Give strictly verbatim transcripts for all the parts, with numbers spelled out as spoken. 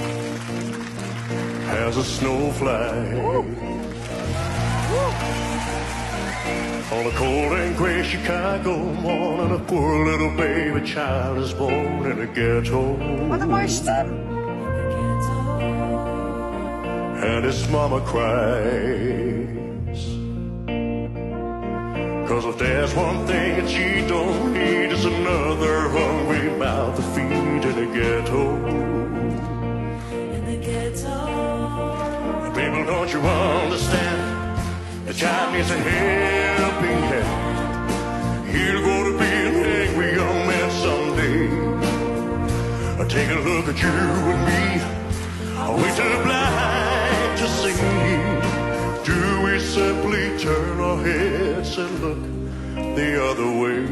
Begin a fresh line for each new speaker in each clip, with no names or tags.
as a snowflake. On a cold and gray Chicago morning, a poor little baby child is born in a ghetto. And his mama cries, 'cause if there's one thing that she don't need, is another hungry mouth to feed in a ghetto.
In the ghetto.
People, don't you understand? The child needs a helping hand. He's gonna be an angry young man someday. Take a look at you and me. Are we too blind to see? Do we simply turn our heads and look the other way?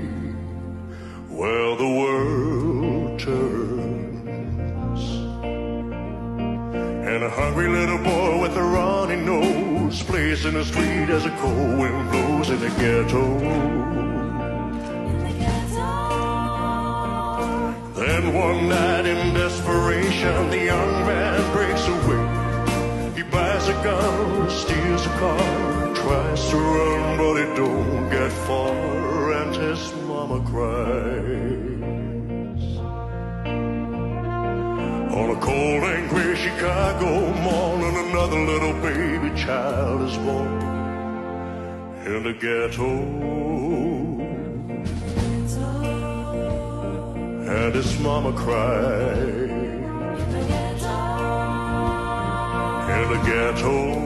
Well, the world turns, and a hungry little boy with a runny nose plays in the street as a cold wind blows in the ghetto. Then one night in desperation, the young man breaks away. He buys a gun, steals a car, tries to run, but he don't get far, and his mama cries. On a cold and gray Chicago morning, another little baby child is born in the ghetto. And his mama cried in the ghetto.